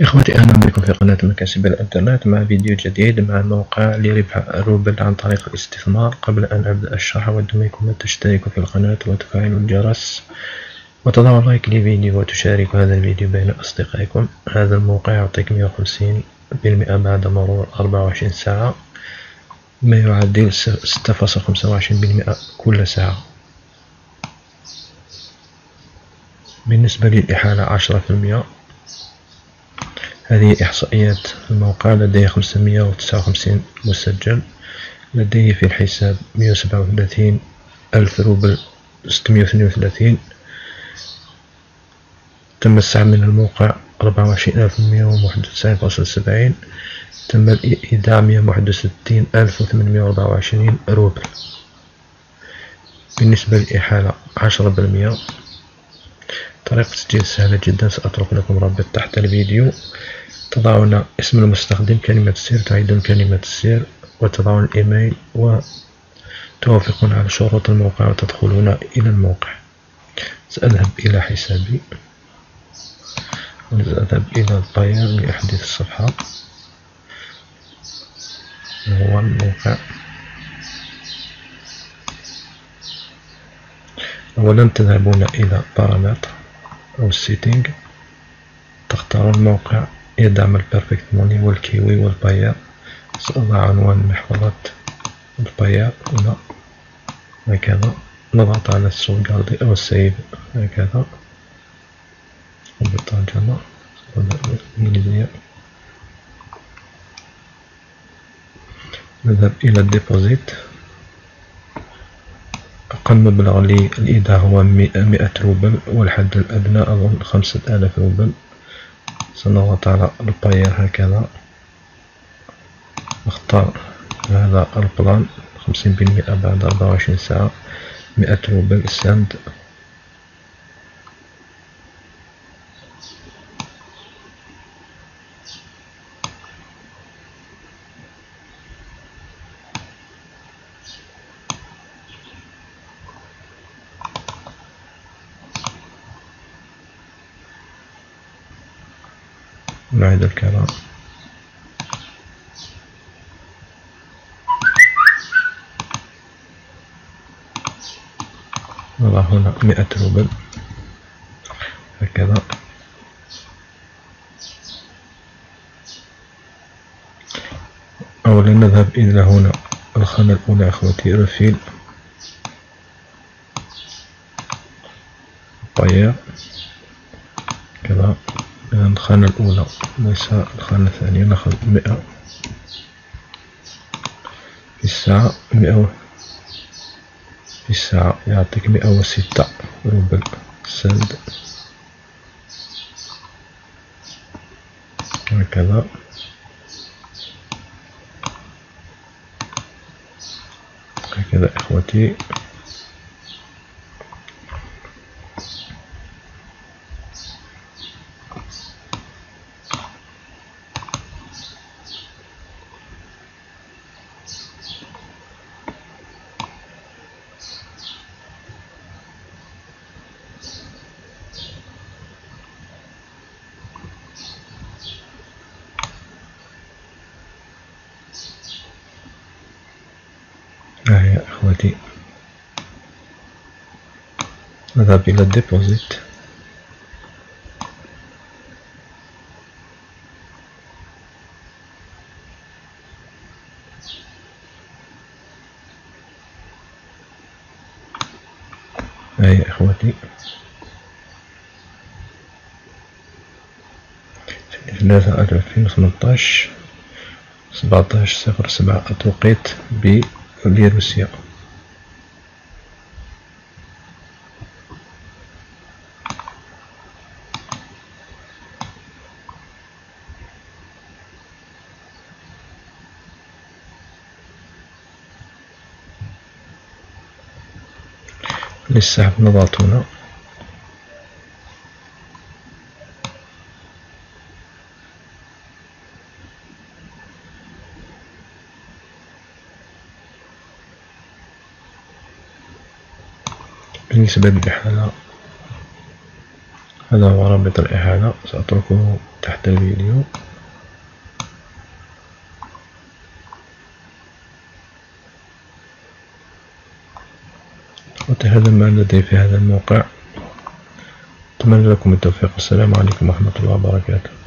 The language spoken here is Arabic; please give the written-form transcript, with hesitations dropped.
إخوتي، أهلا بكم في قناة مكاسب الإنترنت مع فيديو جديد مع موقع لربح روبل عن طريق الاستثمار. قبل أن أبدأ الشرح أود منكم أن تشتركوا في القناة وتفعلوا الجرس وتضعوا لايك للفيديو وتشاركوا هذا الفيديو بين أصدقائكم. هذا الموقع يعطيك 150% بعد مرور 24 ساعة، ما يعادل 6.25% كل ساعة. بالنسبة للإحالة 10%. هذه إحصائيات الموقع. لديه 559 مسجل، لديه في الحساب 137 ألف روبل 632. تم السحب من الموقع 24,191.70. تم الإيداع 161,824 روبل. بالنسبة للإحالة 10%. طريقة التسجيل سهلة جدا، سأترك لكم رابط تحت الفيديو. تضعون اسم المستخدم، كلمة السر، تعيدون كلمة السر وتضعون الإيميل وتوافقون على شروط الموقع وتدخلون إلى الموقع. سأذهب إلى حسابي وسأذهب إلى الباير لأحدث الصفحة. هو الموقع. أولا تذهبون إلى بارامتر أو السيتينج، تختارون الموقع يدعم البيرفكت موني والكيوي والباير. سأضع عنوان محفظة الباير هنا هكذا، نضغط على السوفغاردي أو السيف هكذا بالترجمة الإنجليزية. نذهب إلى الديبوزيت. أقل مبلغ للإيداع هو 100 روبل، والحد الأدنى أظن 5000 روبل. سنضغط على الباير هكذا، نختار هذا البلان 50% بعد 24 ساعة، 100 روبل سند. نعيد الكلام. نضع هنا 100 روبل هكذا. أولا نذهب إلى هنا الخانة الأولى أخوتي، رفيل باير كذا. الخانة الأولى ليس الخانة الثانية. نأخذ 100 في الساعة. 100 في الساعة يعطيك 106 روبل سند هكذا. هكذا إخوتي. يا إخوتي، نذهب إلى الديبوزيت. يا إخوتي، في 3/2018 17:07 التوقيت بروسيا. للسحب نضغط هنا. بالنسبة للإحالة، هذا هو رابط الإحالة، سأتركه تحت الفيديو. وهذا ما لدي في هذا الموقع. أتمنى لكم التوفيق. السلام عليكم ورحمة الله وبركاته.